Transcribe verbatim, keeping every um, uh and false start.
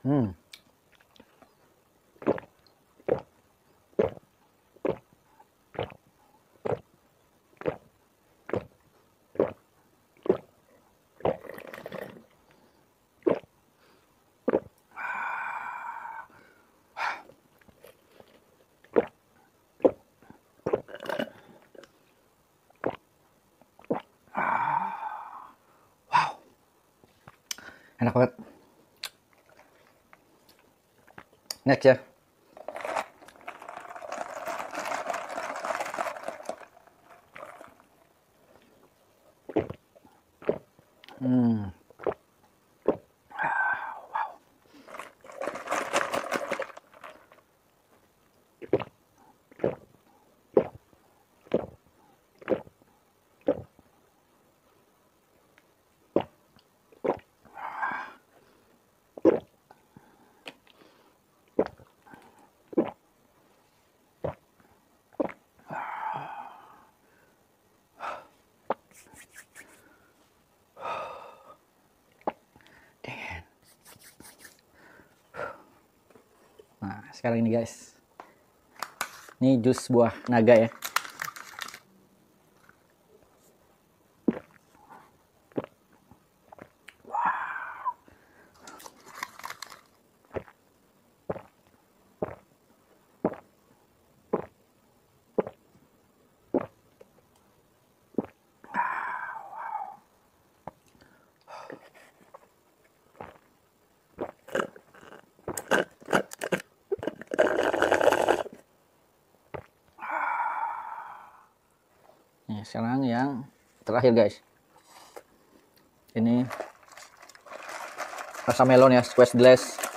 Hmm. Enak banget. Next ya. Hmm. Nah, sekarang ini guys. Ini jus buah naga ya. Nih, sekarang yang terakhir guys. Ini rasa melon ya, squash glass.